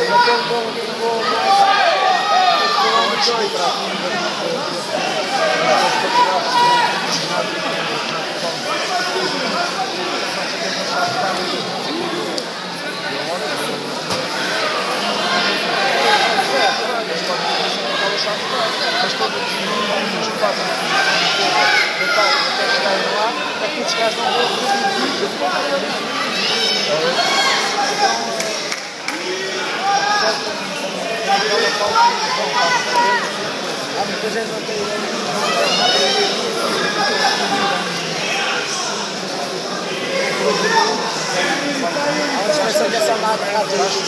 Mas todos os que fazem é que esses gajos não vão há muita gente não tem eles pensam que essa nada é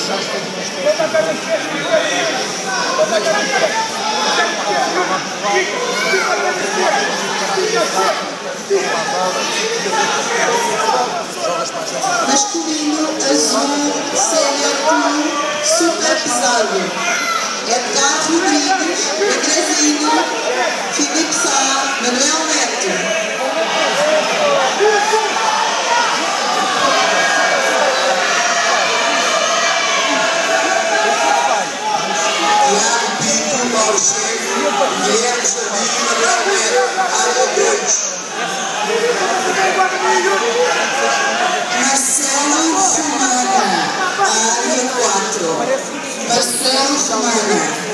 masculino azul sénior comum super pesado. Edgar Rodrigues, Andrezinho, Filipe Sá, Manuel Neto. Guilherme Jardim, Manuel Neto, área 2. Marcelo Fumana, área 4. Marcelo Fumana.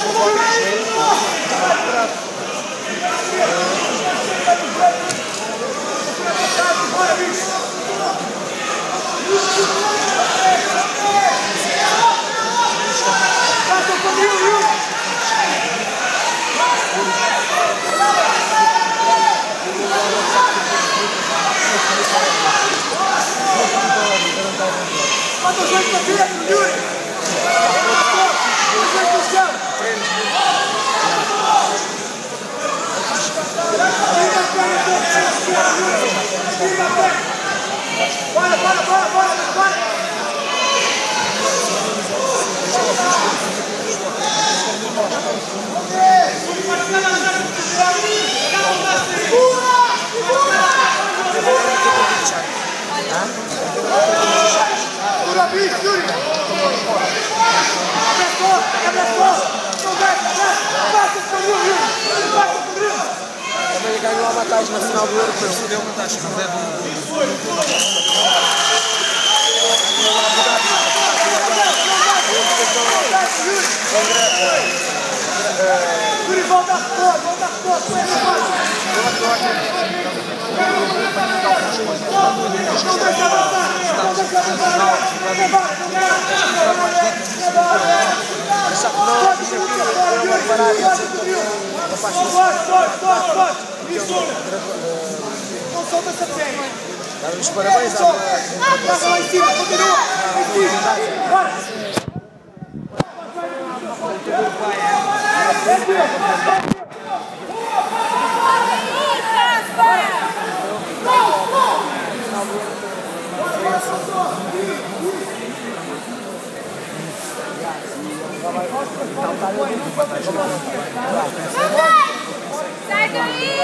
Também ganhou a vantagem na final do Europeu. Deu vantagem, mas é Volta a foto, não solta essa perna. Dá-nos os parabéns à Passa lá em cima, continua. Bora. Sai daí!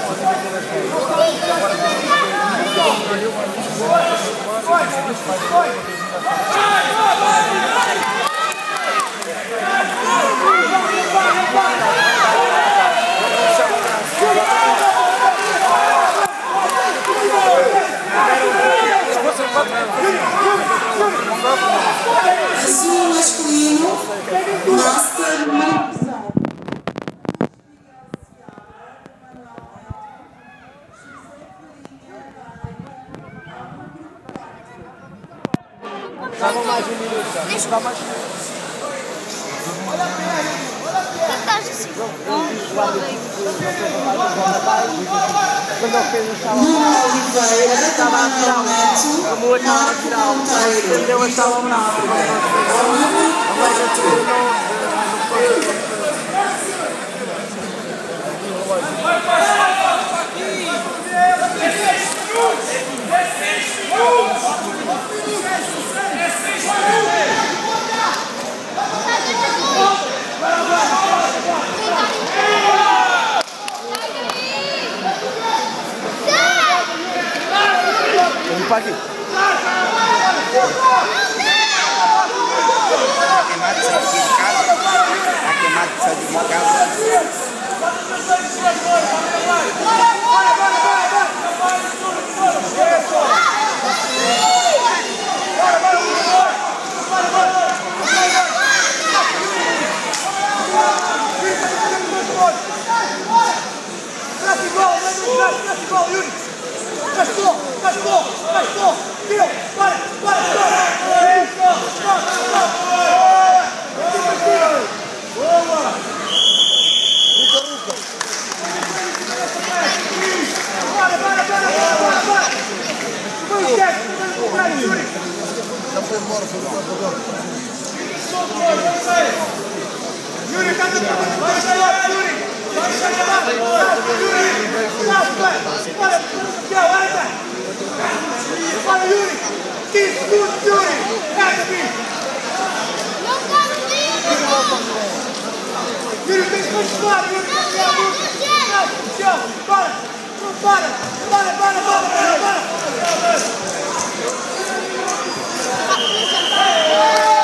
Azul masculino, Master Marcos. Dá mais um minuto, deixa eu dar mais um minuto. Nuno Oliveira, Manuel Neto, Entendeu a sala Vamos para aqui. queimado, saiu aqui de casa. Tá queimado, saiu de casa. Já foi embora, foi embora. Yuri, cadê o cabelo? Vai chegar, Yuri! Vai chegar! Yuri! Fala, Yuri! Que escudo, Yuri! Yuri, tem que continuar, Yuri! Não, para! Não para!